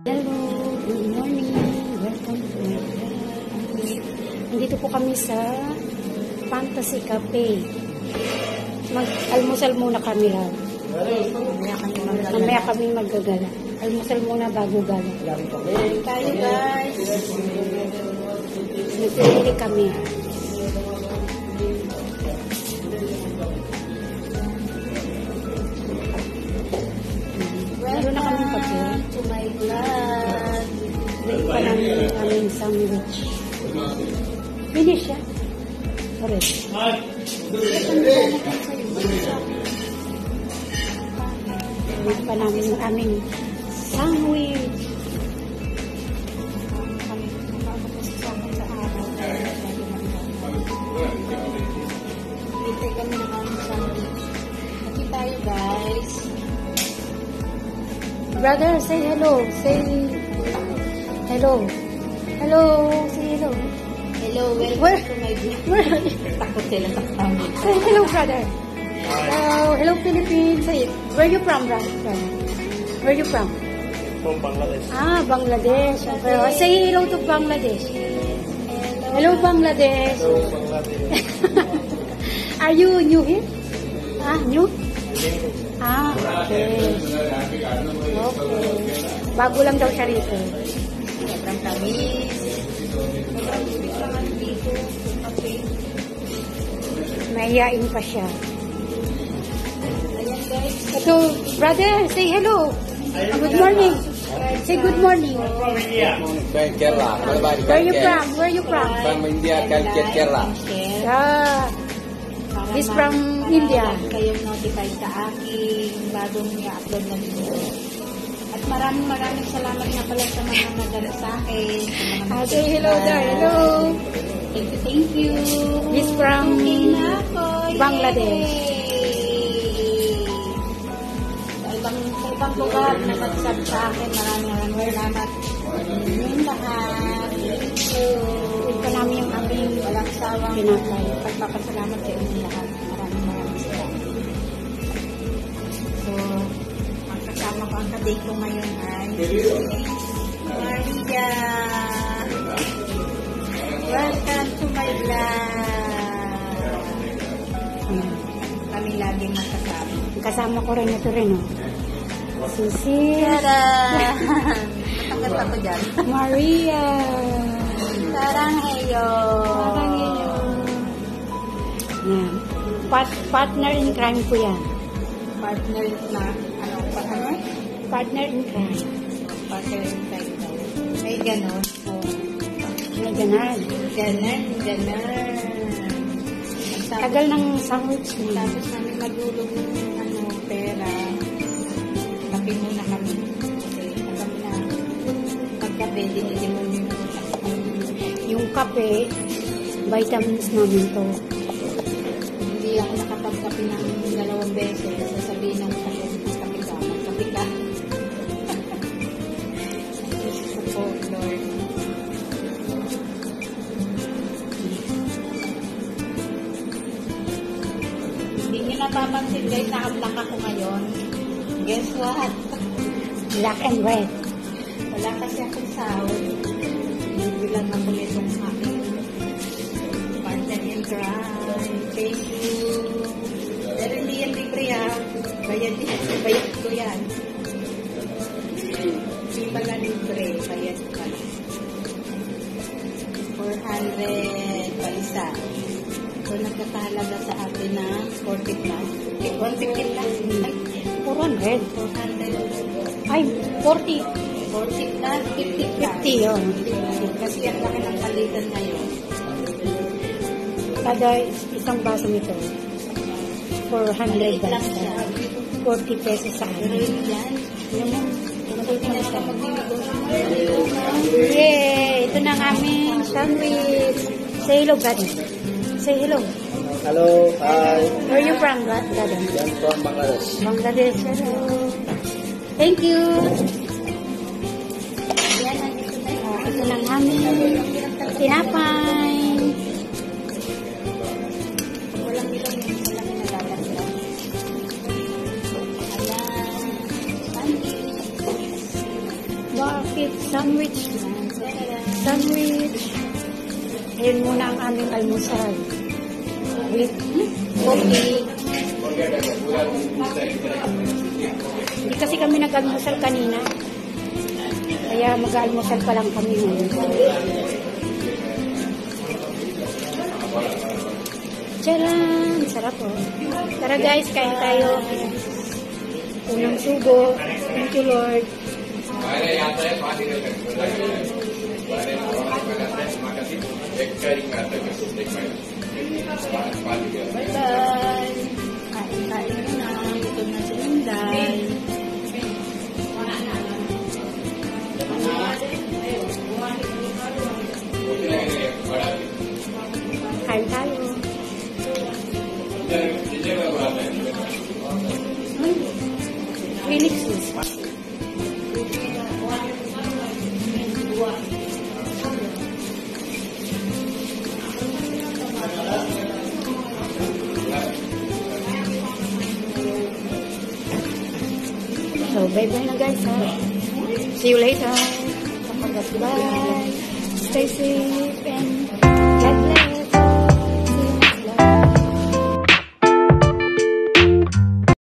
Hello, good morning. Welcome to my vlog. Nandito po kami sa Fantasy Cafe. Mag-almusal muna kami ha. Mamaya kami maggagala. Almusal muna bago gala. Tayo guys. Nagpili kami. Meron na kami kape. To my vlog. May pa namin aming sandwich. Finish siya. Correct. May pa namin yung aming sandwich. Kami makakapasasama sa araw. Hintay kami ng aming sandwich. Happy tayo guys. Brother, say hello. Say hello. Hello. Say hello. Hello, welcome Where? to my vlog. Where are you? Takot sila sa kami. Say hello, brother. Hello. Hello, Philippines. Say it. Where you from, brother? Where you from? From Bangladesh. Ah, Bangladesh. Okay. Say hello to Bangladesh. Hello, Bangladesh. Hello, Bangladesh. Are you new here? Ah, new? Ah, okay. Okay. Bago lang daw siya rito. Sobrang tamis. Sobrang sweet naman dito. Okay. Mahihain pa siya. Ayan guys. So, brother, say hello. Good morning. Say good morning. From India. From Kerala. Where you from? Where you from? From India, Calcutta, Kerala. Share. Ah, Para he's from India. Kayong notify sa aking bagong i-upload na video. At maraming salamat nga pala sa mga nagala sa akin. Sa mga Say hello there. Hello. Thank you. He's from Okay na ako. Bangladesh. Yay! Sa ibang lugar na nagsabi sa akin, maraming salamat. Yung lahat. Thank you. Ito namin yung aming Walang sawang pinapay. pagpapasalamat sa inyong lahat. Maraming salamat. So, ang kasama ko, ang kadate ko ngayon ay Maria. Welcome to my vlog. Kami laging makasama. Kasama ko rin ito rin, oh. Sisi. Tada! Matanggat ako dyan. Maria. Sarang heyo. Parang yun. Yan. Partner in crime ko yan. Partner na, ano? Partner in crime. Partner in time daw. May ganon. May ganan. Ganon. Tagal ng sandwich niya. Tapos namin magulog ng pera. Kape muna kami. Kasi alam na, pagkape, dinigin mo yung Yung kape, vitamins namin to. hindi ako nakapagkape ng 2 beses. Sasabihin ng kape ka. Kape ka. Support, Lord. Hindi nyo napapansin guys, naka-black ako ngayon. Guess what? Black and red. Wala kasi akong sahod. Bilang ako nitong aking partner in crime. Thank you. Pero hindi yan libre ha. Bayad ko yan. Hindi pala libre. Bayad pala. 400 pa isa. So nagkakahalaga sa atin na 40 plus. 150 plus. Ay, 400. 400. Ay, 40. 40 plus, 50 plus. 50 yun. Kasi ang laki ng palitan ngayon. Kada isang baso nito, 400 Maliit lang basta. siya. 40 pesos sa Pero akin. yun yan. Alam mo, Hindi na siya magbibigay. yay! Ito na ang aming sandwich. Say hello, brother. Say hello. Hello, hi. Where you from, brother? I'm from Bangladesh. Bangladesh. Hello. Thank you. Yan, nandito na yun. Ito na ang aming tinapay. Walang bilong yun. Walang nagaganda. Ayan. bakit sandwich na. Sandwich. Ayan muna ang aming almusal. With coffee. Hindi kasi kami nag-almusal kanina. Kaya mag-almusal pa lang kami ngayon. Tcharam! Sarap po. Tara guys, kain tayo. Unang subo. Thank you Lord. Bye-bye. Kain-kain na. Ito na si Inday. Kain tayo. Felix. So, bye-bye na guys ha. See you later. Bye. Stay safe.